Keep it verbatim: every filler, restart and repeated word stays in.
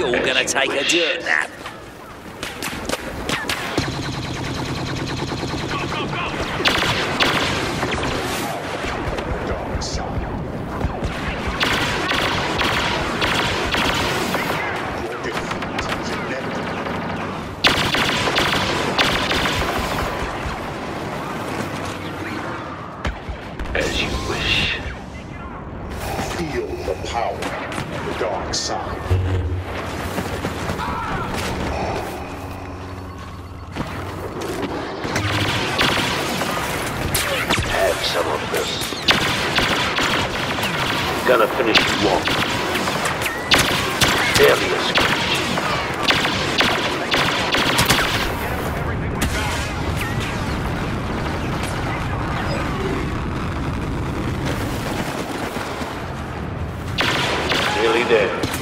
You're gonna take a dirt nap. As you wish. Feel the power of the dark side. Have some of this. Gonna finish you off. Barely a scratch. Nearly there.